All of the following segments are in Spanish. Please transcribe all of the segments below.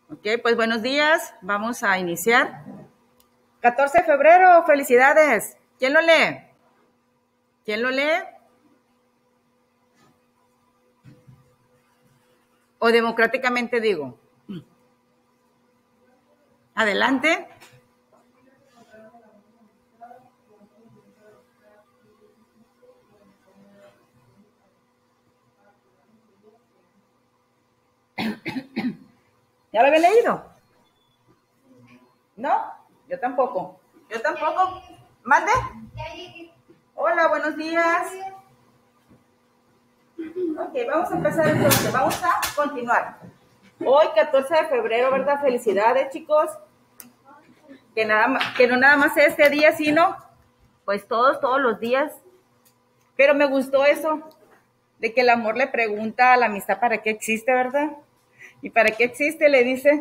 Ok, pues buenos días. Vamos a iniciar. 14 de febrero, felicidades. ¿Quién lo lee? ¿Quién lo lee? O democráticamente digo. Adelante. ¿Ya lo había leído? ¿No? Yo tampoco. Yo tampoco. ¿Mande? Hola, buenos días. Ok, vamos a empezar entonces. Vamos a continuar. Hoy, 14 de febrero, ¿verdad? Felicidades, chicos. Que no nada más este día, sino pues todos los días. Pero me gustó eso, de que el amor le pregunta a la amistad para qué existe, ¿verdad? ¿Y para qué existe? Le dice,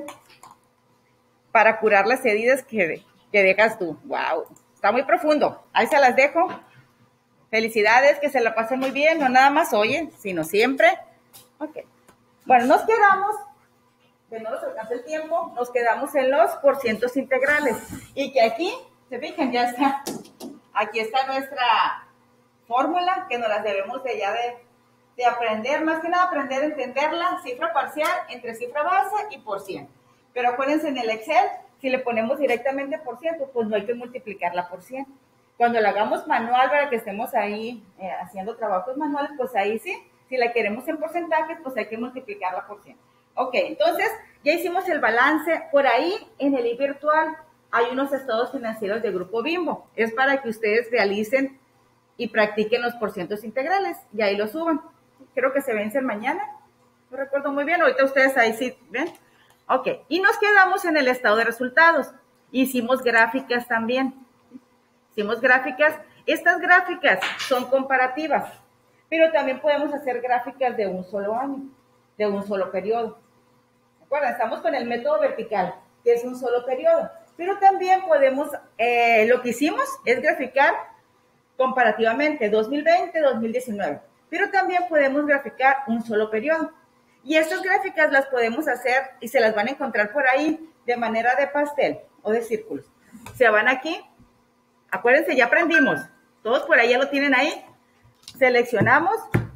para curar las heridas que dejas tú. ¡Wow! Está muy profundo. Ahí se las dejo. Felicidades, que se la pasen muy bien, no nada más hoy, sino siempre. Ok. Bueno, nos quedamos, que no nos alcanza el tiempo, nos quedamos en los porcientos integrales. Y que aquí, se fijan, ya está. Aquí está nuestra fórmula, que nos las debemos de aprender, más que nada aprender a entenderla, cifra parcial entre cifra base y por ciento. Pero acuérdense, en el Excel, si le ponemos directamente por ciento, pues no hay que multiplicarla por 100. Cuando la hagamos manual, para que estemos ahí haciendo trabajos manuales, pues ahí sí. Si la queremos en porcentajes, pues hay que multiplicarla por 100. Ok, entonces ya hicimos el balance. Por ahí en el virtual hay unos estados financieros de Grupo Bimbo. Es para que ustedes realicen y practiquen los porcientos integrales y ahí lo suban. Creo que se vencen mañana. No recuerdo muy bien. Ahorita ustedes ahí sí ven. Ok, y nos quedamos en el estado de resultados. Hicimos gráficas también. Hicimos gráficas. Estas gráficas son comparativas, pero también podemos hacer gráficas de un solo año, de un solo periodo. ¿De acuerdo? Estamos con el método vertical, que es un solo periodo. Pero también podemos, lo que hicimos es graficar comparativamente 2020-2019, pero también podemos graficar un solo periodo. Y estas gráficas las podemos hacer y se las van a encontrar por ahí de manera de pastel o de círculos. Se van aquí, acuérdense, ya aprendimos, todos por ahí ya lo tienen ahí. Seleccionan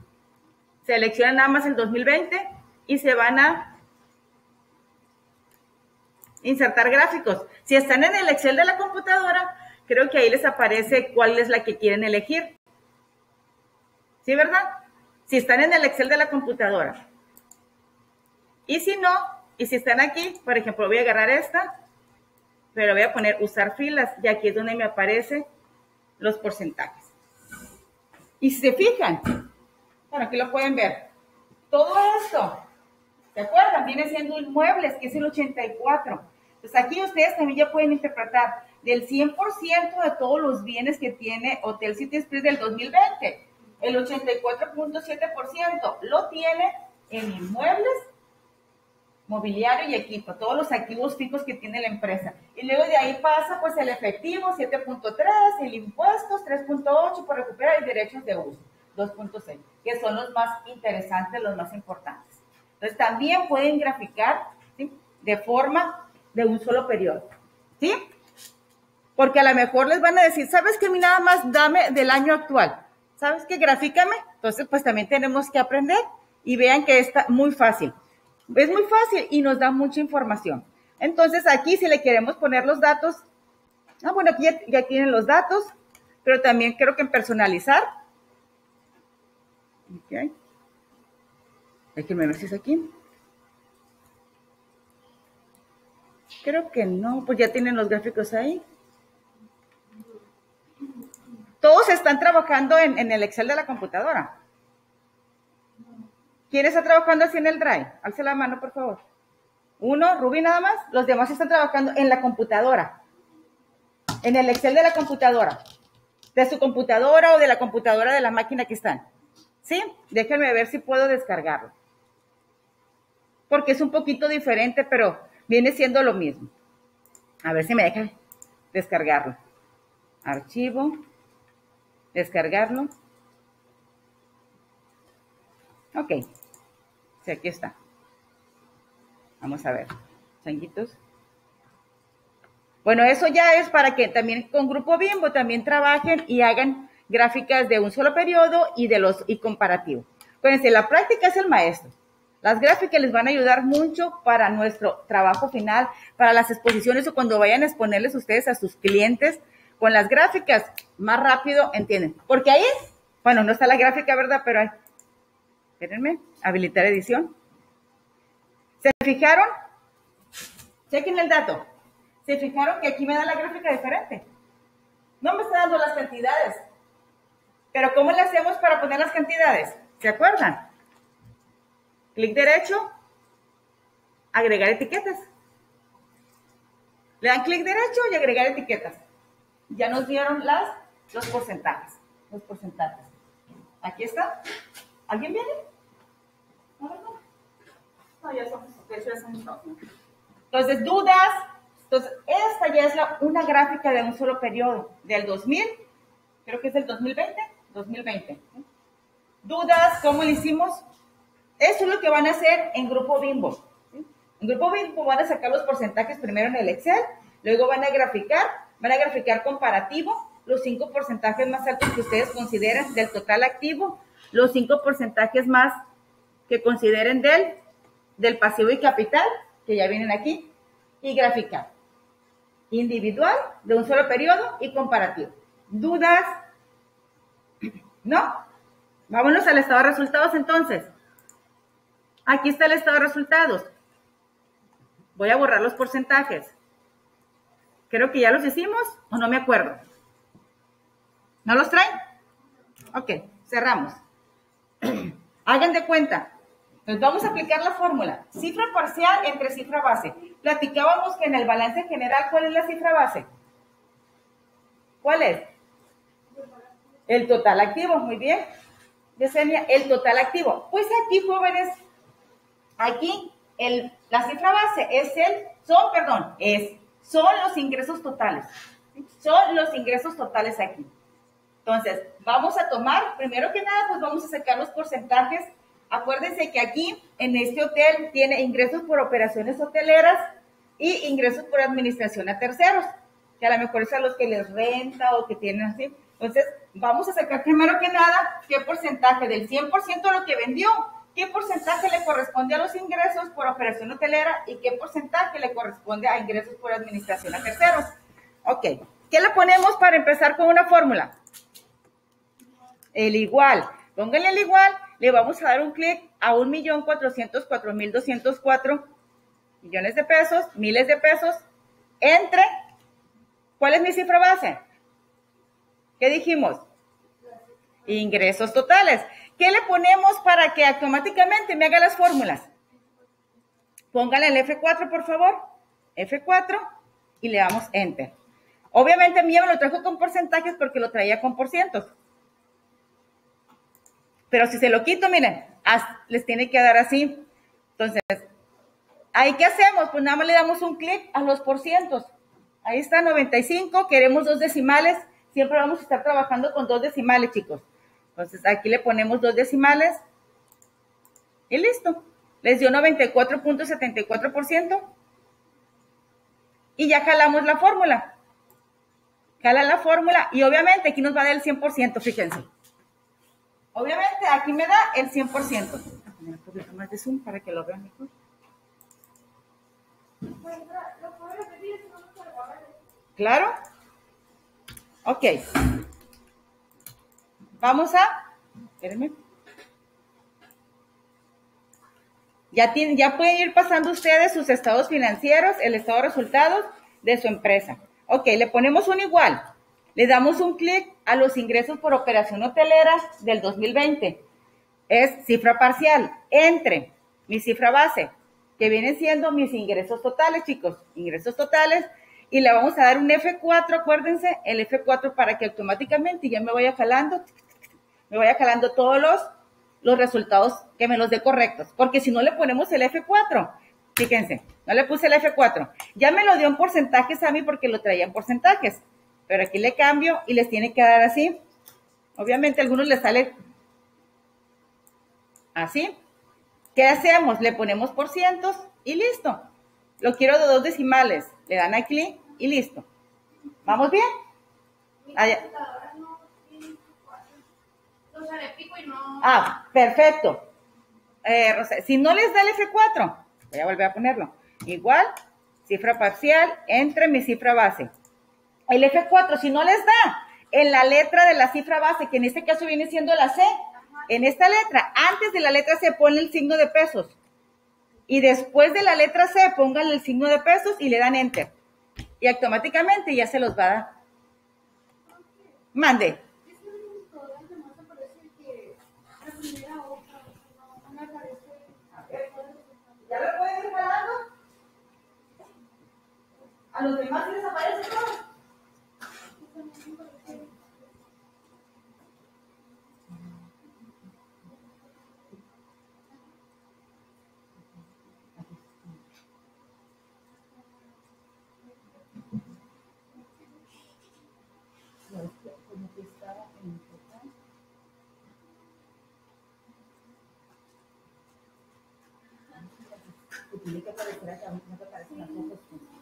nada más el 2020 y se van a insertar gráficos. Si están en el Excel de la computadora, creo que ahí les aparece cuál es la que quieren elegir. ¿Sí, verdad? Si están en el Excel de la computadora. Y si no, y si están aquí, por ejemplo, voy a agarrar esta, pero voy a poner usar filas, y aquí es donde me aparecen los porcentajes. Y si se fijan, bueno, aquí lo pueden ver, todo esto, ¿se acuerdan? Viene siendo inmuebles, que es el 84%. Pues aquí ustedes también ya pueden interpretar del 100% de todos los bienes que tiene Hotel City Express del 2020. El 84.7% lo tiene en inmuebles, mobiliario y equipo, todos los activos fijos que tiene la empresa. Y luego de ahí pasa pues el efectivo, 7.3, el impuestos, 3.8 por recuperar y derechos de uso, 2.6, que son los más interesantes, los más importantes. Entonces también pueden graficar, ¿sí?, de forma de un solo periodo, ¿sí? Porque a lo mejor les van a decir, ¿sabes qué? Nada más dame del año actual. ¿Sabes qué? Grafícame. Entonces, pues también tenemos que aprender y vean que está muy fácil. Es muy fácil y nos da mucha información. Entonces, aquí si le queremos poner los datos, bueno, aquí ya tienen los datos, pero también creo que en personalizar. Ok. Déjenme ver si es aquí. Creo que no, pues ya tienen los gráficos ahí. Todos están trabajando en el Excel de la computadora. ¿Quién está trabajando así en el Drive? Alce la mano, por favor. Uno, Rubí nada más. Los demás están trabajando en la computadora. En el Excel de la computadora. De su computadora o de la computadora de la máquina que están. ¿Sí? Déjenme ver si puedo descargarlo. Porque es un poquito diferente, pero viene siendo lo mismo. A ver si me deja descargarlo. Archivo. Descargarlo. Ok. Sí, aquí está. Vamos a ver. changuitos. Bueno, eso ya es para que también con Grupo Bimbo también trabajen y hagan gráficas de un solo periodo y comparativo. Acuérdense, la práctica es el maestro. Las gráficas les van a ayudar mucho para nuestro trabajo final, para las exposiciones o cuando vayan a exponerles ustedes a sus clientes. Con las gráficas, más rápido entienden. Porque ahí, bueno, no está la gráfica, ¿verdad? Pero ahí, espérenme, habilitar edición. ¿Se fijaron? Chequen el dato. ¿Se fijaron que aquí me da la gráfica diferente? No me está dando las cantidades. Pero ¿cómo le hacemos para poner las cantidades? ¿Se acuerdan? Clic derecho, agregar etiquetas. Le dan clic derecho y agregar etiquetas. Ya nos dieron los porcentajes. Los porcentajes. Aquí está. ¿Alguien viene? No, ya son. Entonces, dudas. Entonces, esta ya es una gráfica de un solo periodo, del 2000, creo que es del 2020. Dudas, ¿cómo lo hicimos? Eso es lo que van a hacer en Grupo Bimbo. En Grupo Bimbo van a sacar los porcentajes primero en el Excel, luego van a graficar comparativo, los 5 porcentajes más altos que ustedes consideren del total activo, los 5 porcentajes más que consideren del pasivo y capital, que ya vienen aquí, y graficar. Individual, de un solo periodo y comparativo. ¿Dudas? ¿No? Vámonos al estado de resultados entonces. Aquí está el estado de resultados. Voy a borrar los porcentajes. Creo que ya los hicimos o no me acuerdo. ¿No los traen? Ok, cerramos. Hagan de cuenta. Entonces vamos a aplicar la fórmula. Cifra parcial entre cifra base. Platicábamos que en el balance general, ¿cuál es la cifra base? ¿Cuál es? El total activo, muy bien. Yesenia, el total activo. Pues aquí, jóvenes, aquí la cifra base son los ingresos totales. Son los ingresos totales aquí. Entonces, vamos a tomar, primero que nada, pues vamos a sacar los porcentajes. Acuérdense que aquí, en este hotel, tiene ingresos por operaciones hoteleras y ingresos por administración a terceros, que a lo mejor es a los que les renta o que tienen así. Entonces, vamos a sacar primero que nada qué porcentaje del 100% de lo que vendió, qué porcentaje le corresponde a los ingresos por operación hotelera y qué porcentaje le corresponde a ingresos por administración a terceros. Ok, ¿qué le ponemos para empezar con una fórmula? El igual. Pónganle el igual, le vamos a dar un clic a 1.404.204 millones de pesos, miles de pesos, entre, ¿cuál es mi cifra base? ¿Qué dijimos? Ingresos totales. ¿Qué le ponemos para que automáticamente me haga las fórmulas? Pónganle el F4, por favor. F4 y le damos Enter. Obviamente a mí ya me lo trajo con porcentajes porque lo traía con porcientos. Pero si se lo quito, miren, les tiene que dar así. Entonces, ¿ahí qué hacemos? Pues nada más le damos un clic a los porcientos. Ahí está 95, queremos 2 decimales. Siempre vamos a estar trabajando con 2 decimales, chicos. Entonces, aquí le ponemos 2 decimales y listo. Les dio 94.74% y ya jalamos la fórmula. Jala la fórmula y obviamente aquí nos va a dar el 100%, fíjense. Obviamente aquí me da el 100%. Voy a poner un poquito más de zoom para que lo vean mejor. ¿Claro? Ok. Vamos a... Espérenme. Ya pueden ir pasando ustedes sus estados financieros, el estado de resultados de su empresa. Ok, le ponemos un igual. Le damos un clic a los ingresos por operación hotelera del 2020. Es cifra parcial entre mi cifra base, que vienen siendo mis ingresos totales, chicos. Ingresos totales. Y le vamos a dar un F4, acuérdense, el F4 para que automáticamente ya me vaya jalando todos los resultados que me los dé correctos. Porque si no le ponemos el F4, fíjense, no le puse el F4. Ya me lo dio en porcentajes a mí porque lo traía en porcentajes. Pero aquí le cambio y les tiene que dar así. Obviamente a algunos les sale así. ¿Qué hacemos? Le ponemos porcientos y listo. Lo quiero de 2 decimales. Le dan a clic y listo. ¿Vamos bien? Allá. Ah, perfecto. Rosa, si no les da el F4, voy a volver a ponerlo. Igual, cifra parcial entre mi cifra base. El F4, si no les da en la letra de la cifra base, que en este caso viene siendo la C, en esta letra, antes de la letra C pone el signo de pesos. Y después de la letra C pongan el signo de pesos y le dan Enter. Y automáticamente ya se los va a dar. Mande. ¿Ya lo pueden ir jalando? ¿A los demás les aparece todo? Tiene que aparecer acá, no te aparecen las fotos.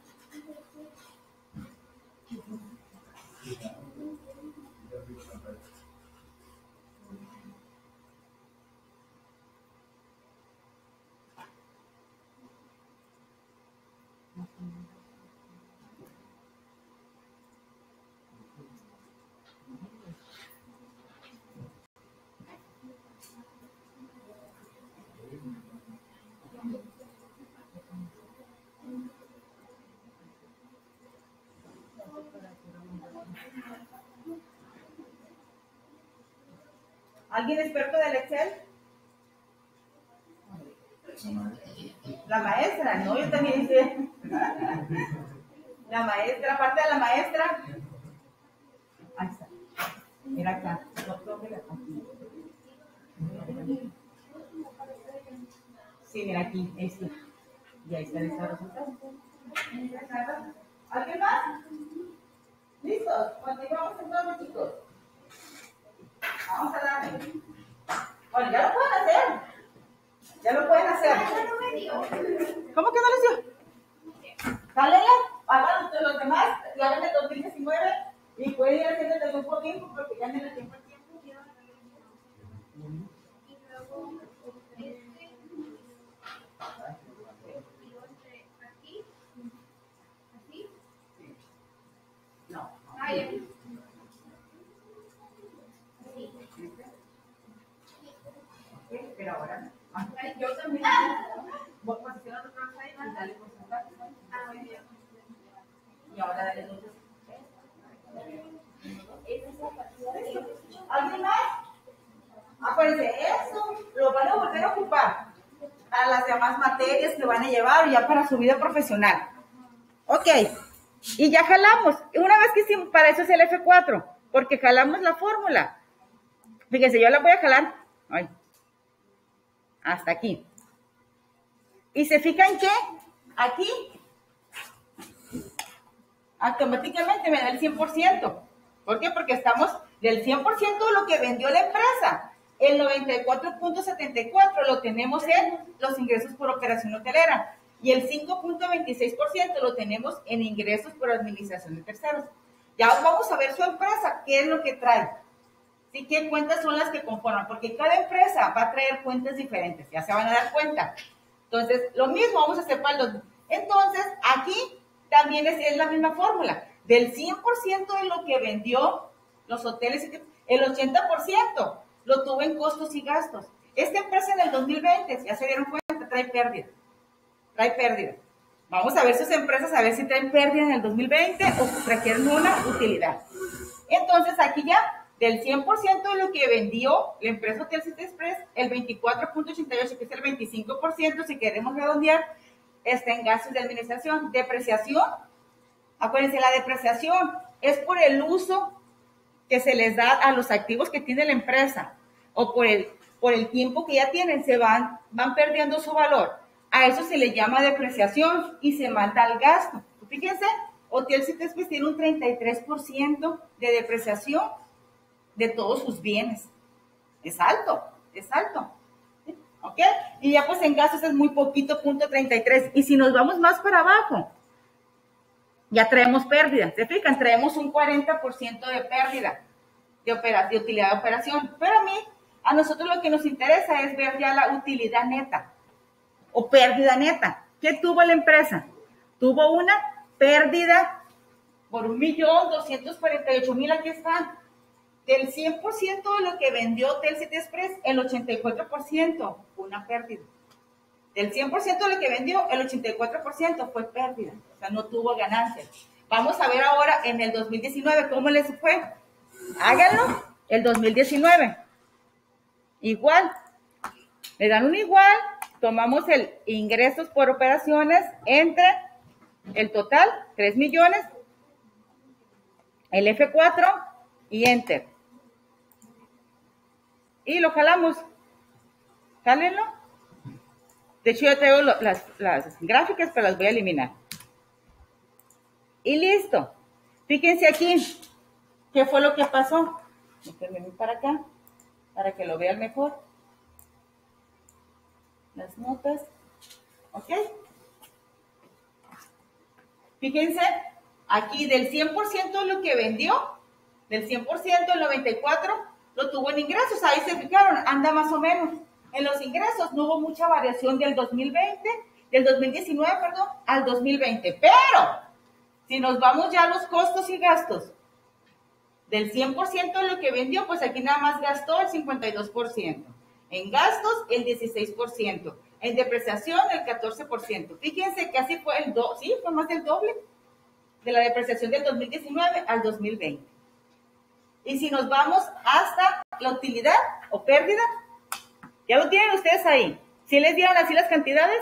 ¿Alguien experto del Excel? La maestra, no, yo también hice. La maestra, aparte de la maestra. Ahí está. Mira acá. Sí, mira aquí, este. Y ahí está el resultado. ¿Alguien más? ¿Listos? Continuamos entonces, chicos. Vamos a darle. Bueno, ya lo pueden hacer. Ya lo pueden hacer. ¿Cómo que no les dio? Jálenla, hagan los demás, la hagan de 2019 y pueden ir haciendo de grupo a tiempo porque ya en el tiempo al tiempo. No. Pero ahora. Yo también. Vos posicionas otra vez ahí y dale porcentaje. Y ahora dale 2. ¿Alguien más? Acuérdense, eso lo van a volver a ocupar a las demás materias que van a llevar ya para su vida profesional. Ok, y ya jalamos. Una vez que hicimos, para eso es el F4, porque jalamos la fórmula. Fíjense, yo la voy a jalar. Ay, hasta aquí. ¿Y se fijan que aquí automáticamente me da el 100%? ¿Por qué? Porque estamos del 100% de lo que vendió la empresa. El 94.74 lo tenemos en los ingresos por operación hotelera y el 5.26% lo tenemos en ingresos por administración de terceros. Ya vamos a ver su empresa, qué es lo que trae. ¿Sí? ¿Qué cuentas son las que conforman? Porque cada empresa va a traer cuentas diferentes, ya se van a dar cuenta. Entonces, lo mismo vamos a hacer para los... Entonces, aquí también es la misma fórmula. Del 100% de lo que vendió los hoteles, el 80% lo tuvo en costos y gastos. Esta empresa en el 2020, ya se dieron cuenta, trae pérdida. Trae pérdida. Vamos a ver sus empresas, a ver si traen pérdida en el 2020 o trajeron una utilidad. Entonces, aquí ya, del 100% de lo que vendió la empresa Hotel City Express, el 24.88, que es el 25%, si queremos redondear, está en gastos de administración. Depreciación, acuérdense, la depreciación es por el uso que se les da a los activos que tiene la empresa o por el tiempo que ya tienen, se van perdiendo su valor. A eso se le llama depreciación y se manda al gasto. Fíjense, Hotel City Express tiene un 33% de depreciación de todos sus bienes. Es alto, es alto. ¿ok? Y ya pues en gastos es muy poquito, 0.33. Y si nos vamos más para abajo, ya traemos pérdida. ¿Se fijan? Traemos un 40% de pérdida de utilidad de operación. Pero a nosotros lo que nos interesa es ver ya la utilidad neta o pérdida neta. ¿Qué tuvo la empresa? Tuvo una pérdida por 1.248.000, aquí está. Del 100% de lo que vendió Telcit Express, el 84% fue una pérdida. Del 100% de lo que vendió, el 84% fue pérdida. O sea, no tuvo ganancias. Vamos a ver ahora en el 2019 cómo les fue. Háganlo el 2019. Igual. Le dan un igual. Tomamos el ingresos por operaciones entre el total, 3 millones, el F4 y Enter. Y lo jalamos. Jálenlo. De hecho, yo traigo las gráficas, pero las voy a eliminar. Y listo. Fíjense aquí. ¿Qué fue lo que pasó? Déjenme para acá, para que lo vean mejor. Las notas. ¿Ok? Fíjense, aquí del 100% de lo que vendió, del 100%, el 94% lo tuvo en ingresos. Ahí se fijaron, anda más o menos. En los ingresos no hubo mucha variación del 2019, al 2020. Pero, si nos vamos ya a los costos y gastos, del 100% de lo que vendió, pues aquí nada más gastó el 52%. En gastos, el 16%. En depreciación, el 14%. Fíjense que así fue fue más del doble de la depreciación del 2019 al 2020. Y si nos vamos hasta la utilidad o pérdida, ya lo tienen ustedes ahí. ¿Sí les dieron así las cantidades?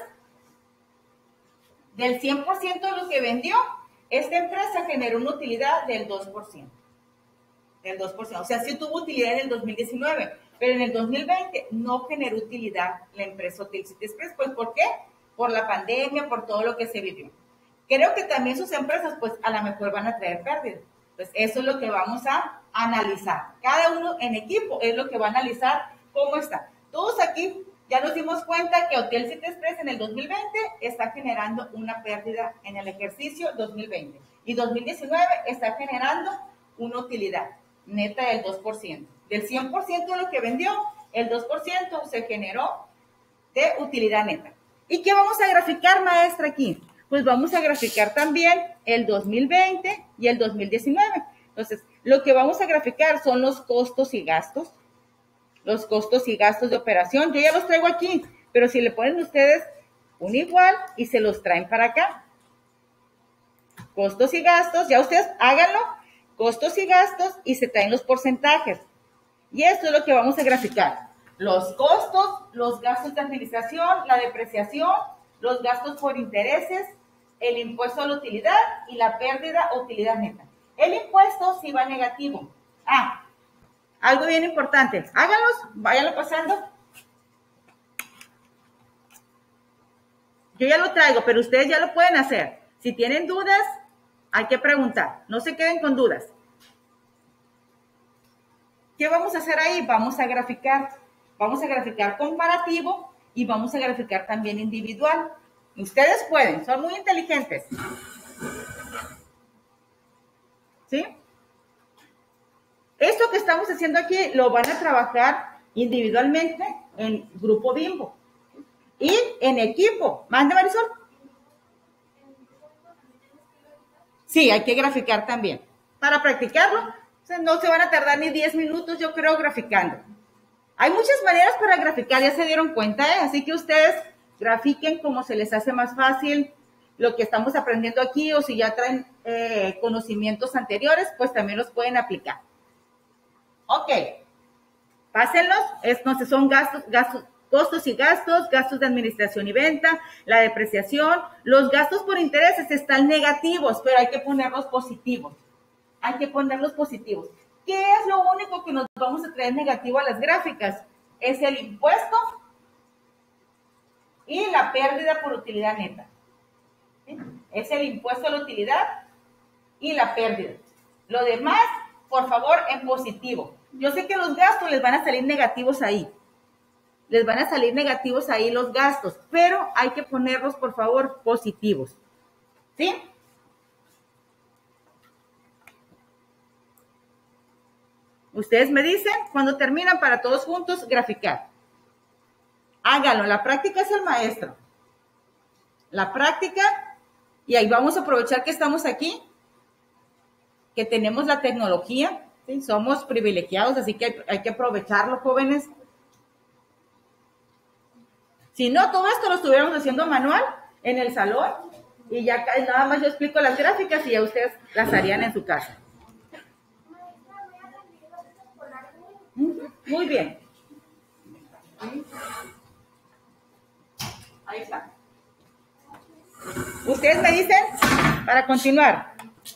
Del 100% de lo que vendió, esta empresa generó una utilidad del 2%. Del 2%. O sea, sí tuvo utilidad en el 2019, pero en el 2020 no generó utilidad la empresa Telcit Express. Pues, ¿por qué? Por la pandemia, por todo lo que se vivió. Creo que también sus empresas, pues, a lo mejor van a traer pérdidas. Pues, eso es lo que vamos a analizar. Cada uno en equipo es lo que va a analizar cómo está. Todos aquí ya nos dimos cuenta que Telcit Express en el 2020 está generando una pérdida en el ejercicio 2020. Y 2019 está generando una utilidad neta del 2%. Del 100% de lo que vendió, el 2% se generó de utilidad neta. ¿Y qué vamos a graficar, maestra, aquí? Pues vamos a graficar también el 2020 y el 2019. Entonces, lo que vamos a graficar son los costos y gastos. Los costos y gastos de operación. Yo ya los traigo aquí, pero si le ponen ustedes un igual y se los traen para acá. Costos y gastos, ya ustedes háganlo. Costos y gastos y se traen los porcentajes. Y esto es lo que vamos a graficar. Los costos, los gastos de administración, la depreciación, los gastos por intereses, el impuesto a la utilidad y la pérdida o utilidad neta. El impuesto sí va negativo. Algo bien importante. Háganlos, váyanlo pasando. Yo ya lo traigo, pero ustedes ya lo pueden hacer. Si tienen dudas, hay que preguntar. No se queden con dudas. ¿Qué vamos a hacer ahí? Vamos a graficar. Vamos a graficar comparativo y vamos a graficar también individual. Ustedes pueden, son muy inteligentes. ¿Sí? Esto que estamos haciendo aquí lo van a trabajar individualmente en grupo Bimbo y en equipo. ¿Mande, Marisol? Sí, hay que graficar también. Para practicarlo, o sea, no se van a tardar ni 10 minutos, yo creo, graficando. Hay muchas maneras para graficar, ya se dieron cuenta, ¿eh? Así que ustedes grafiquen como se les hace más fácil lo que estamos aprendiendo aquí, o si ya traen conocimientos anteriores, pues también los pueden aplicar. Ok, pásenlos. Entonces son costos y gastos, gastos de administración y venta, la depreciación. Los gastos por intereses están negativos, pero hay que ponerlos positivos. Hay que ponerlos positivos. ¿Qué es lo único que nos vamos a traer negativo a las gráficas? Es el impuesto y la pérdida por utilidad neta. ¿Sí? Es el impuesto a la utilidad y la pérdida. Lo demás, por favor, en positivo. Yo sé que los gastos les van a salir negativos ahí. les van a salir negativos ahí los gastos, pero hay que ponerlos, por favor, positivos. ¿Sí? Ustedes me dicen, cuando terminan para todos juntos, graficar. Háganlo, la práctica es el maestro. La práctica, y ahí vamos a aprovechar que estamos aquí, que tenemos la tecnología, ¿sí? Somos privilegiados, así que hay que aprovecharlo, jóvenes. Si no, todo esto lo estuviéramos haciendo manual en el salón y ya nada más yo explico las gráficas y ya ustedes las harían en su casa. Muy bien. Ahí está. Ustedes me dicen para continuar.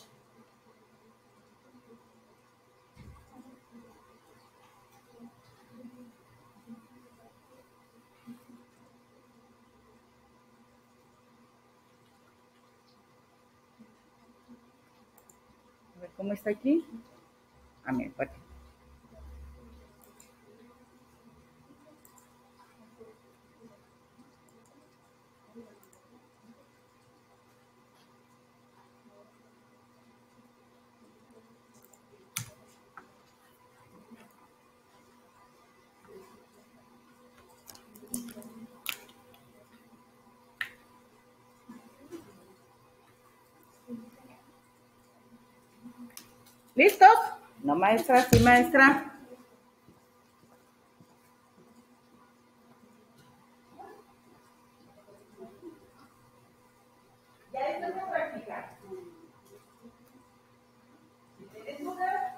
A ver cómo está aquí. Amén. Pues. ¿Listos? No, maestra, sí, maestra. Ya esto es de practicar. Si tienes dudas,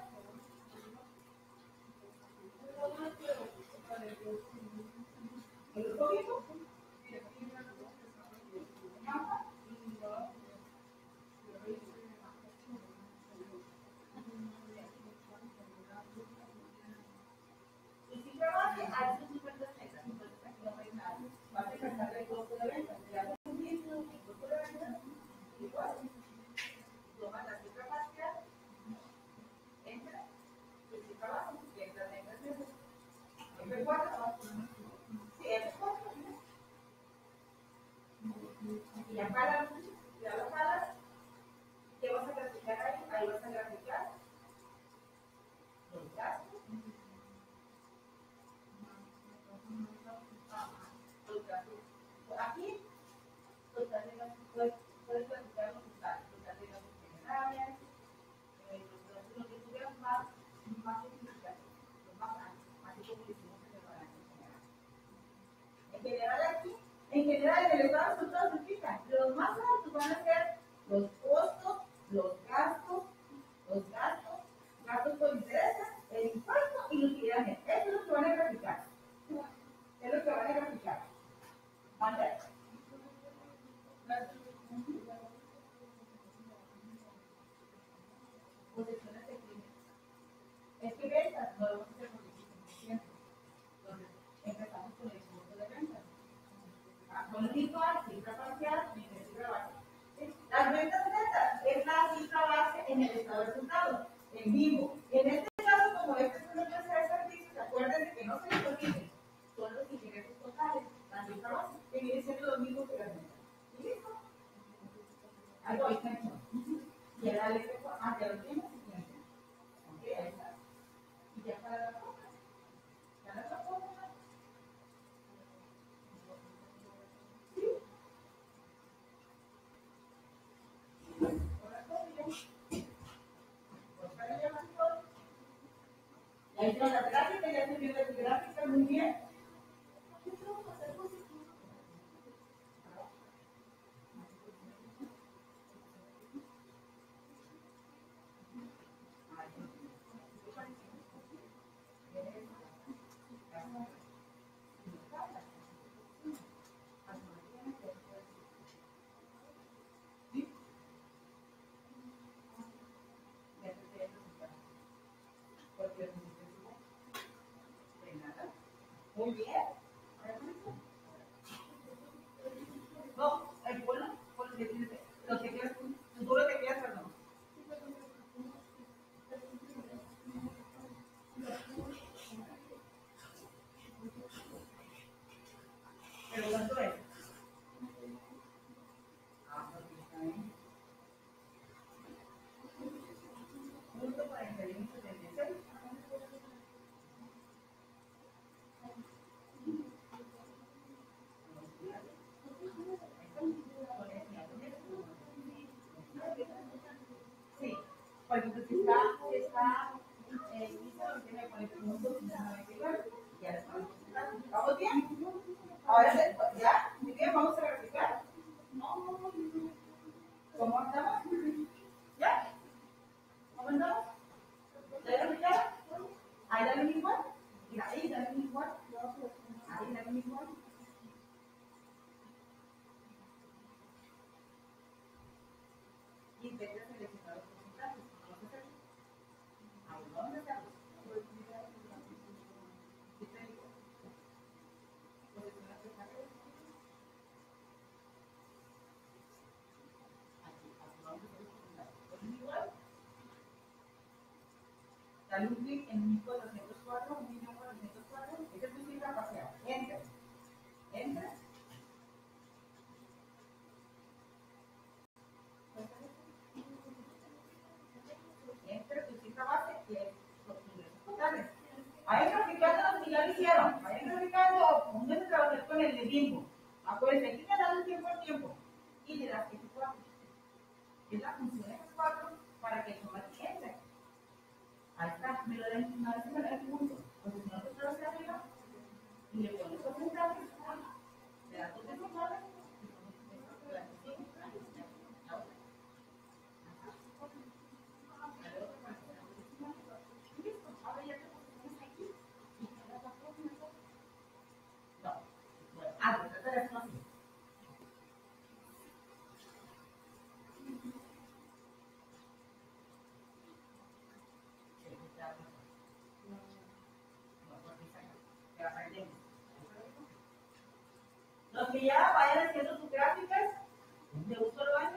y ya para, ya lo jalas, ¿qué vas a graficar ahí? Ahí vas a graficar los gastos. Los gastos. Aquí, total de gastos, puedes graficar los total de gastos generales, los que tuvieron más significativos, los más altos, así como lo hicimos en el balance general. En general aquí, en general en el estado de resultados se fijan, los más altos van a ser los costos, gastos por intereses, el impuesto y los liquidaciones. Eso es lo que van a graficar. Es lo que van a graficar. Manda. Posiciones de clientes. Es que ventas no debemos hacer posiciones. Entonces, empezamos con el monto de ventas. Con cifra parcial y cifra base. Las ventas netas es la cifra base en el estado de resultados, en vivo. En este caso, como este es una empresa de servicios, acuérdense que no se les olvide, son los ingresos totales, la cifra base, que viene siendo lo mismo que las ventas. ¿Y listo? Algo ahí está. Y ahora le dejo, ya lo tienes. Ok, ahí está. Y ya para la compra. Ya la compra. Ahí está la gráfica, ya se vio la gráfica muy bien. por ejemplo, si está tiene que poner puntos, ya les ponemos. ¿Vamos bien? Ahora, ¿ya? Muy bien, vamos a verificar. ¿Cómo andamos? ¿Ya? ¿Cómo andamos? ¿Ya lo quitaron? Ahí dale igual. Mira, ahí dale igual. Ahí dale igual. Y intenta seleccionar los porcentajes. ¿Cómo se hace? Ahí vamos a hacerlo. ¿Sí te digo? Selecciona porcentajes. Aquí vamos a hacer los porcentajes. Igual. Dale un clic en 1404, 1404. Esa es tu cifra parcial. Enter. Enter. Enter tu cifra base y los ingresos totales. Ahí graficando los que ya lo hicieron. Ahí graficando, pónganse a trabajar con el de Bimbo. Acuérdense, aquí te dan un tiempo al tiempo. Y le das F4. Es la función F4 para que el tomate entre. Ahí está, me lo den una vez me lo den juntos. Entonces, no te lo hacia arriba y le pones porcentaje. Le das tus decimales y pones la que sigue. La otra. Listo, ahora ya te posicionas aquí y te das la próxima. No, bueno, pues trata de hacerlo así. Los que ya vayan haciendo sus gráficas de un solo año.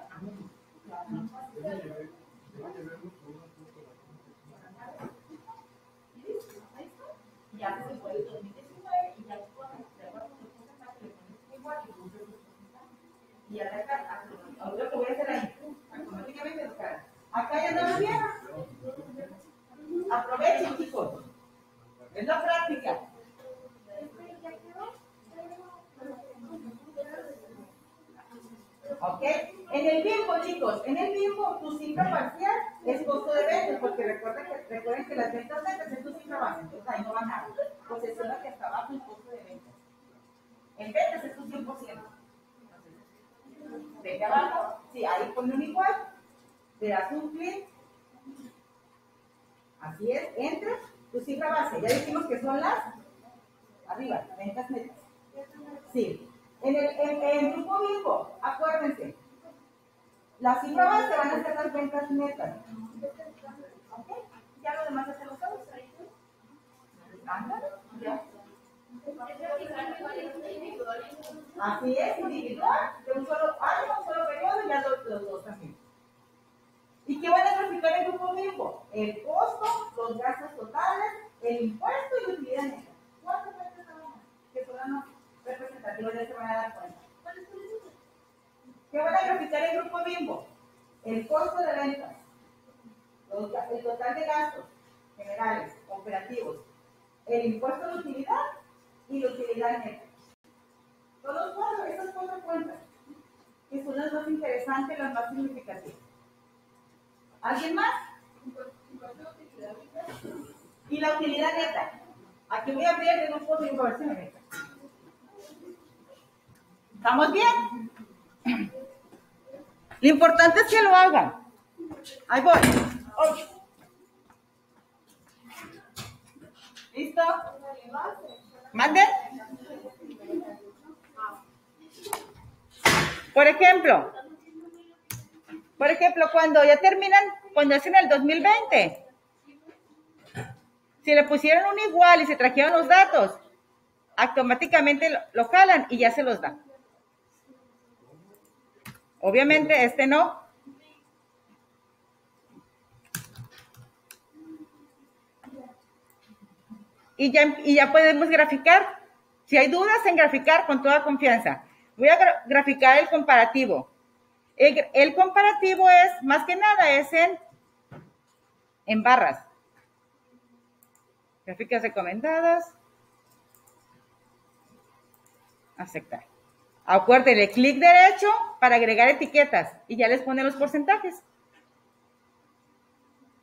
Ya se fue el 2019 y ya pones de acuerdo con el porcentaje, le pones igual y puntos de porcentaje. Y ya de acá, ahora lo que voy a hacer ahí, automáticamente acá ya andamos bien. Aprovechen, chicos. Es la práctica. ¿Ok? En el Bimbo, chicos, en el Bimbo tu cifra parcial es costo de ventas, porque recuerden que las ventas netas es tu cifra base, entonces ahí no va nada. Posesiona que hasta abajo el costo de ventas. En ventas es tu 100%. Vete abajo, sí, ahí pone un igual, le das un clic, así es, entras, tu cifra base, ya dijimos que son las, arriba, ventas netas. Sí. En el grupo Bimbo, acuérdense, la cifra base van a ser las ventas netas. ¿Ok? Ya lo demás ya se lo sabes. Ya. Así es, individual, de un solo año, un solo periodo, y ya los dos también. ¿Y qué van a graficar en el grupo Bimbo? El costo, los gastos totales, el impuesto y la utilidad neta. ¿Cuántas ventas van a? Que son los representativos ya se van a dar cuenta. ¿Qué van a graficar en el grupo Bimbo? El costo de ventas, el total de gastos generales, operativos, el impuesto de utilidad y la utilidad neta. Todos esas cuatro cuentas, que son las más interesantes, las más significativas. ¿Alguien más? Y la utilidad neta. Aquí voy a abrir el grupo de inversión neta. ¿Estamos bien? Lo importante es que lo hagan. Ahí voy. ¿Listo? ¿Mande? Por ejemplo, cuando ya terminan, cuando hacen el 2020, si le pusieron un igual y se trajeron los datos, automáticamente lo jalan y ya se los dan. Obviamente este no. Y ya podemos graficar. Si hay dudas en graficar, con toda confianza. Voy a graficar el comparativo. El comparativo es, más que nada, es en barras. Gráficas recomendadas. Aceptar. Acuérdense, clic derecho para agregar etiquetas y ya les pone los porcentajes.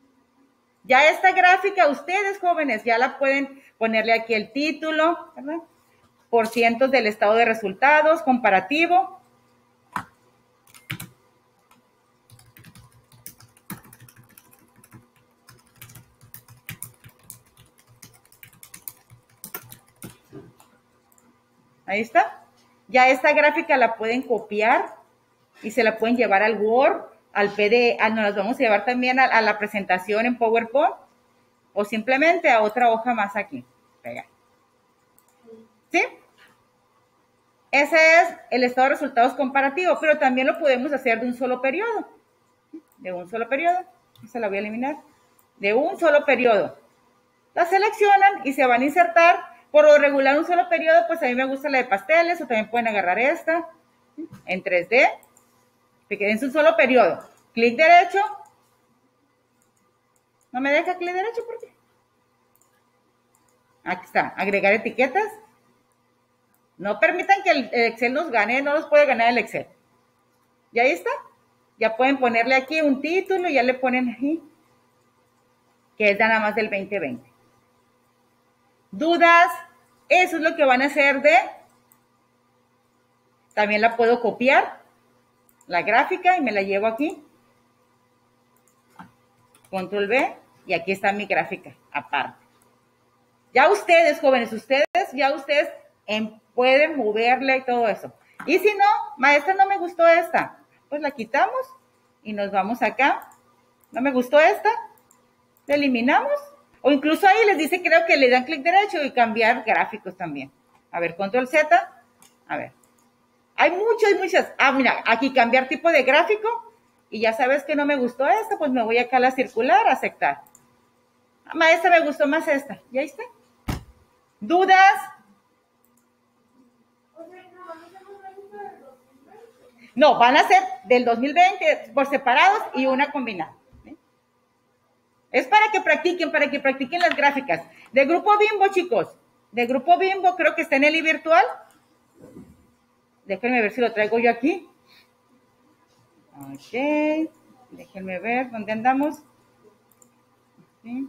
Ya esta gráfica, ustedes jóvenes, ya la pueden ponerle aquí el título, ¿verdad? Por cientos del estado de resultados, comparativo. Ahí está. Ya esta gráfica la pueden copiar y se la pueden llevar al Word, al PDF, nos las vamos a llevar también a la presentación en PowerPoint o simplemente a otra hoja más aquí. Pega. ¿Sí? Ese es el estado de resultados comparativo, pero también lo podemos hacer de un solo periodo. De un solo periodo. Se la voy a eliminar. De un solo periodo. La seleccionan y se van a insertar. Por lo regular, un solo periodo, pues a mí me gusta la de pasteles, o también pueden agarrar esta en 3D. Que queden en un solo periodo. Clic derecho. ¿No me deja clic derecho? ¿Por qué? Aquí está. Agregar etiquetas. No permitan que el Excel nos gane, no los puede ganar el Excel. Y ahí está. Ya pueden ponerle aquí un título, ya le ponen aquí, que es nada más del 2020. ¿Dudas? Eso es lo que van a hacer de... También la puedo copiar, la gráfica, y me la llevo aquí. Control V, y aquí está mi gráfica, aparte. Ya ustedes, jóvenes, ustedes pueden moverle y todo eso. Y si no, maestra, no me gustó esta, pues la quitamos y nos vamos acá. No me gustó esta, la eliminamos. O incluso ahí les dice, creo que le dan clic derecho y cambiar gráficos también. A ver, control Z. A ver. Hay muchas. Ah, mira, aquí cambiar tipo de gráfico. Y ya sabes que no me gustó esta, pues me voy acá a la circular, a aceptar. Maestra, me gustó más esta. ¿Y ahí está? ¿Dudas? No, van a ser del 2020 por separados y una combinada. ¿Sí? Es para que practiquen las gráficas. De Grupo Bimbo, chicos. De Grupo Bimbo, creo que está en el virtual. Déjenme ver si lo traigo yo aquí. Ok. Déjenme ver dónde andamos. ¿Sí?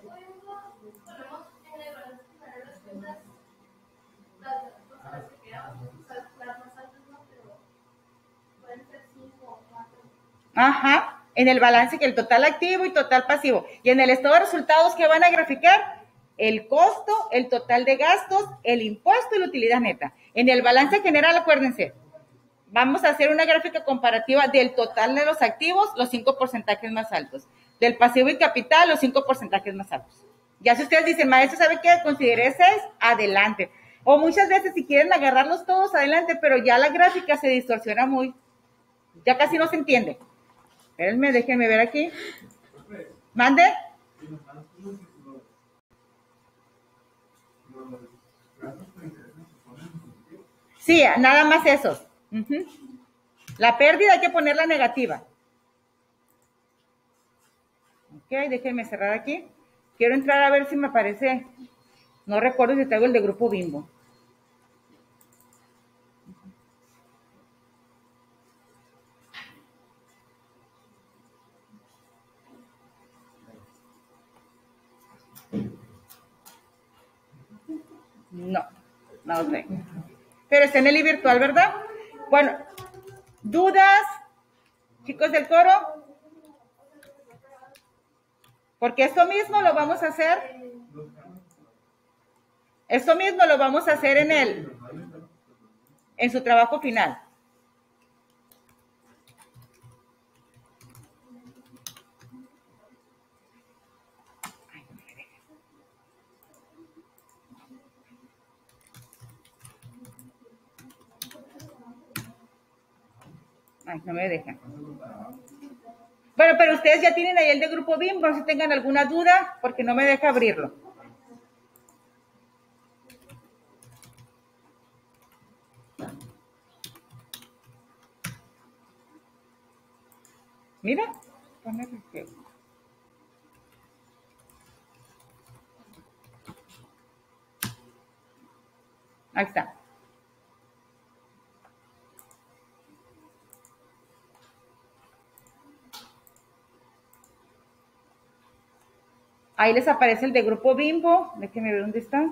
Ajá, en el balance que el total activo y total pasivo. Y en el estado de resultados que van a graficar, el costo, el total de gastos, el impuesto y la utilidad neta. En el balance general, acuérdense, vamos a hacer una gráfica comparativa del total de los activos, los 5 porcentajes más altos. Del pasivo y capital, los 5 porcentajes más altos. Ya si ustedes dicen, maestro, ¿sabe qué? Considere 6, adelante. O muchas veces si quieren agarrarlos todos, adelante, pero ya la gráfica se distorsiona muy. Ya casi no se entiende. Espérenme, déjenme ver aquí. ¿Mande? Sí, nada más esos. La pérdida hay que ponerla negativa. Ok, déjenme cerrar aquí. Quiero entrar a ver si me aparece. No recuerdo si traigo el de Grupo Bimbo. No sé. Pero está en el virtual, ¿verdad? Bueno, ¿dudas, chicos del coro? Porque esto mismo lo vamos a hacer. Esto mismo lo vamos a hacer en su trabajo final. Ay, no me dejan. Bueno, pero ustedes ya tienen ahí el de Grupo Bimbo, no sé si tengan alguna duda, porque no me deja abrirlo. Mira, ponerle que... Ahí está. Ahí les aparece el de Grupo Bimbo. Déjenme ver dónde está.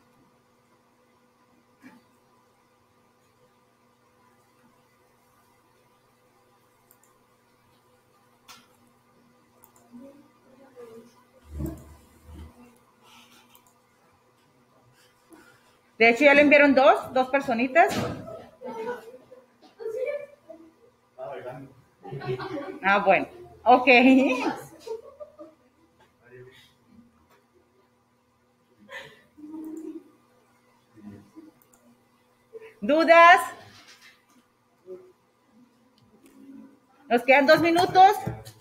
De hecho, ya le enviaron dos personitas. Ah, bueno. Ok. ¿Dudas? Nos quedan 2 minutos.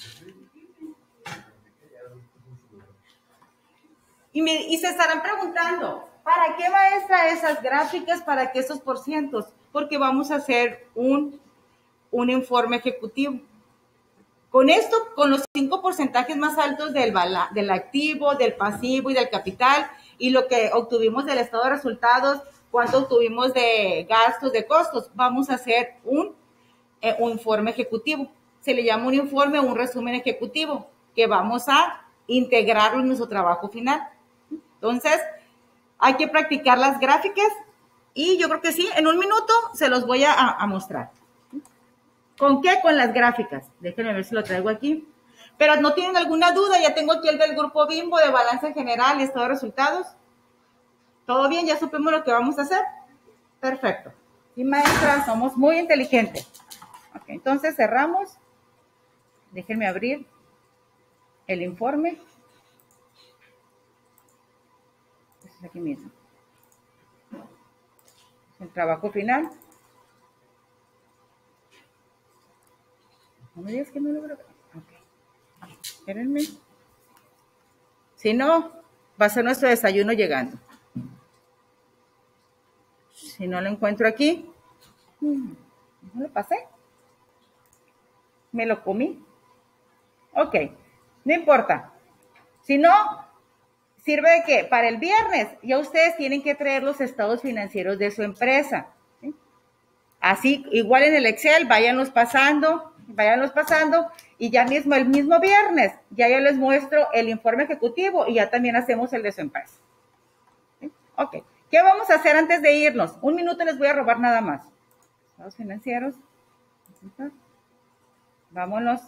Y se estarán preguntando, ¿para qué, maestra, esas gráficas? ¿Para qué esos porcientos? Porque vamos a hacer un informe ejecutivo. Con esto, con los 5 porcentajes más altos del activo, del pasivo y del capital, y lo que obtuvimos del estado de resultados, cuánto obtuvimos de gastos, de costos, vamos a hacer un informe ejecutivo. Se le llama un informe o un resumen ejecutivo, que vamos a integrarlo en nuestro trabajo final. Entonces, hay que practicar las gráficas y yo creo que sí, en un minuto se los voy a mostrar. ¿Con qué? Con las gráficas. Déjenme ver si lo traigo aquí. Pero no tienen alguna duda, ya tengo aquí el del Grupo Bimbo de balance general y estado de resultados. ¿Todo bien? ¿Ya supimos lo que vamos a hacer? Perfecto. Sí, maestra, somos muy inteligentes. Ok, entonces cerramos. Déjenme abrir el informe. Es aquí mismo. El trabajo final. No me digas que no lo logro. Ok. Espérenme. Si no, va a ser nuestro desayuno llegando. Si no lo encuentro aquí, no lo pasé. Me lo comí. Ok, no importa. Si no, ¿sirve de qué? Para el viernes, ya ustedes tienen que traer los estados financieros de su empresa. ¿Sí? Así, igual en el Excel, váyanlos pasando, y ya mismo, el mismo viernes, ya les muestro el informe ejecutivo y ya también hacemos el de su empresa. ¿Sí? Ok, ¿qué vamos a hacer antes de irnos? 1 minuto les voy a robar nada más. Estados financieros. Vámonos.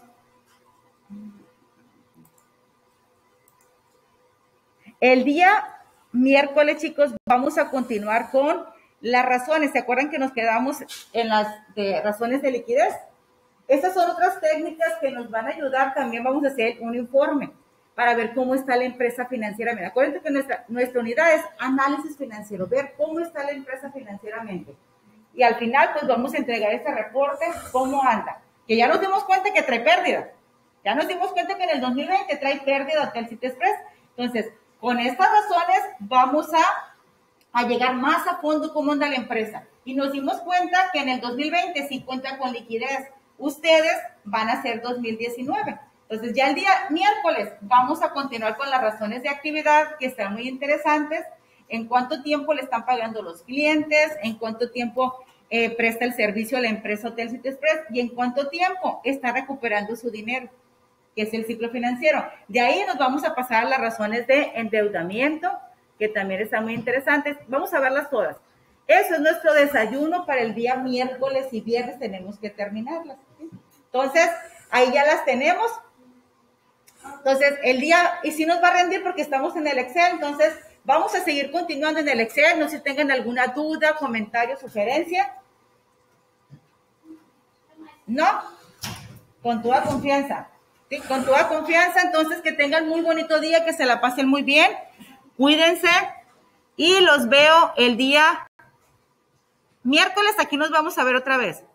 El día miércoles, chicos, vamos a continuar con las razones. ¿Se acuerdan que nos quedamos en las razones de liquidez? Estas son otras técnicas que nos van a ayudar. También vamos a hacer un informe para ver cómo está la empresa financieramente. Acuérdense que nuestra unidad es análisis financiero, ver cómo está la empresa financieramente. Y al final, pues vamos a entregar este reporte, cómo anda. Que ya nos dimos cuenta que trae pérdida. Ya nos dimos cuenta que en el 2020 trae pérdida Hotel City Express. Entonces, con estas razones vamos a llegar más a fondo cómo anda la empresa. Y nos dimos cuenta que en el 2020 sí cuenta con liquidez. Ustedes van a hacer 2019. Entonces, ya el día miércoles vamos a continuar con las razones de actividad que están muy interesantes. En cuánto tiempo le están pagando los clientes, en cuánto tiempo presta el servicio a la empresa Hotel City Express y en cuánto tiempo está recuperando su dinero, que es el ciclo financiero. De ahí nos vamos a pasar a las razones de endeudamiento, que también están muy interesantes. Vamos a verlas todas. Eso es nuestro desayuno para el día miércoles y viernes, tenemos que terminarlas. ¿Sí? Entonces, ahí ya las tenemos. Entonces, el día, y si nos va a rendir porque estamos en el Excel, entonces vamos a seguir continuando en el Excel. No sé si tengan alguna duda, comentario, sugerencia. ¿No? Con toda confianza. ¿Sí? Con toda confianza, entonces que tengan muy bonito día, que se la pasen muy bien. Cuídense y los veo el día miércoles. Aquí nos vamos a ver otra vez.